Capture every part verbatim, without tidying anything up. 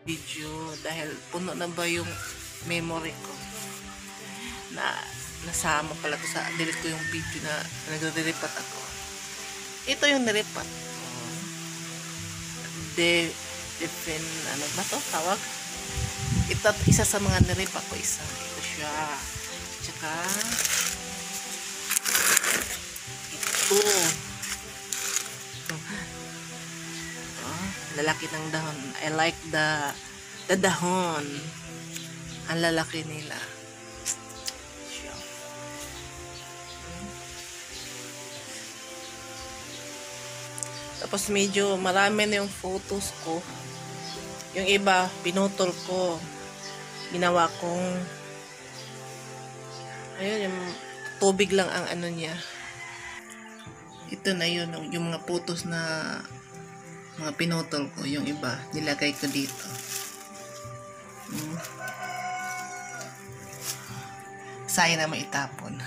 video dahil puno na ba yung memory ko na nasama pala ko sa delete ko yung video na nagre-repat ako. Ito yung niripat. De defin ano ba to tawag? Ito isa sa mga niripat ko isa. Ito siya. Tsaka ito. Oh, lalaki ng dahon. I like the the dahon. Ang lalaki nila. Tapos medyo marami na yung photos ko. Yung iba, pinutol ko. Ginawa kong ayun, yung tubig lang ang ano niya. Ito na yun, yung mga photos na mga pinutol ko. Yung iba, nilagay ko dito. Hmm. Sayang na maitapon.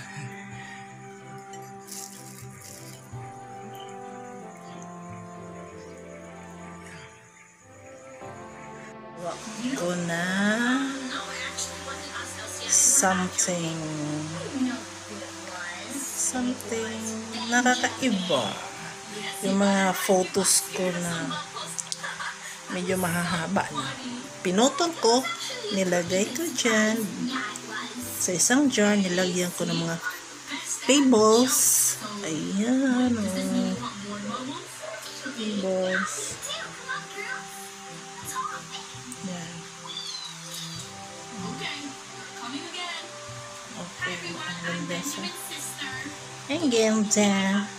Ko na something something nakakaiba yung mga photos ko na medyo mahahaba na pinutol ko, nilagay ko dyan sa isang jar, nilagyan ko ng mga labels. Ayan o labels. Okay, ang ganda siya. Ang ganda.